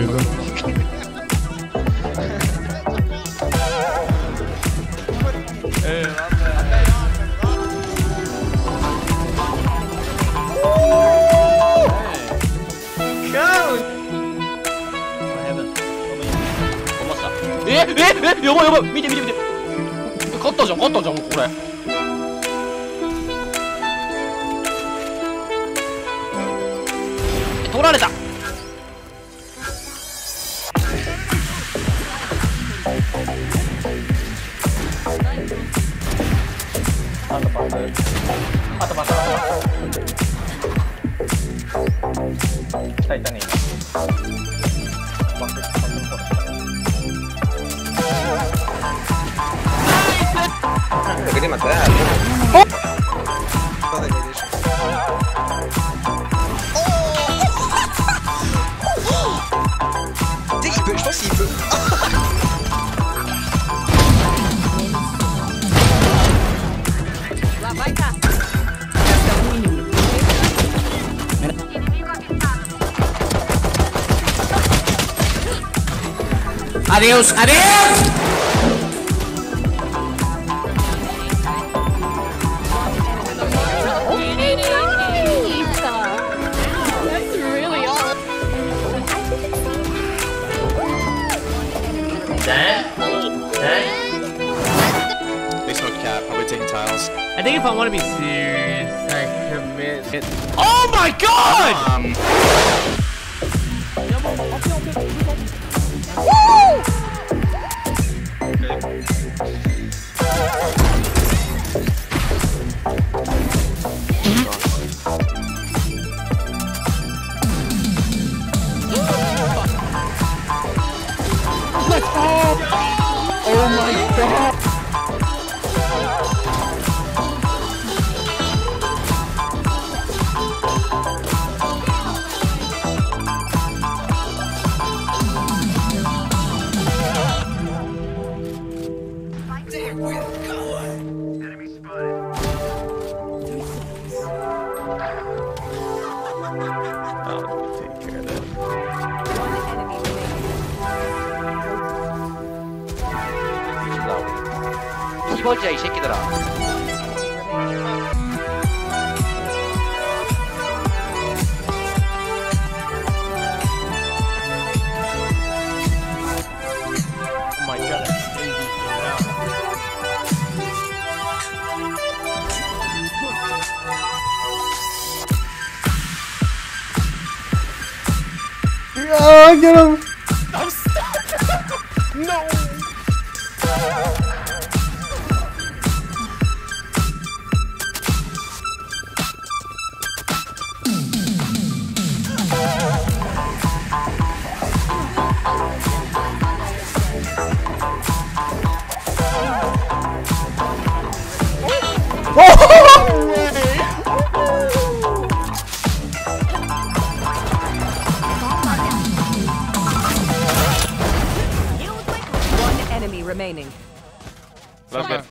이거. 여보 밑에 걷다 좀 그래. 돌아내자. 맞다. 있다니. Queria matar? Il peut, je pense qu'il peut. Lá vai cá. Adeus. They smoked cat, probably taking tiles. I think if I want to be serious, I commit it. Oh my god! Oh my god! Enemy spotted. I'll take care of that. 이벌지야 이 새끼들아. Oh my god, that's crazy. Oh, get him! I'm stuck! No! Enemy remaining. Love it.